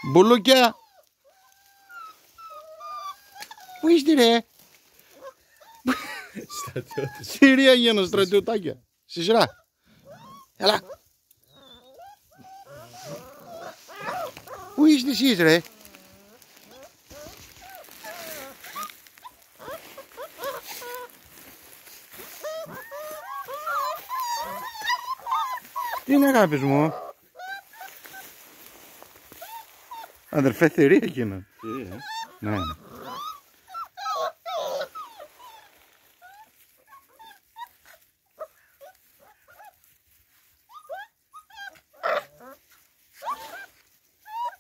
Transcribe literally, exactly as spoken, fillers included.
Μπουλούκια. Πού είστε ρε? Στρατιώτες. Συρία γίνω στρατιωτάκια. Στη σειρά. Έλα. Πού είστε εσείς ρε? Τι είναι αγάπης μου? Αδερφέ θηρία εκείνα. Τι, ε? Ναι.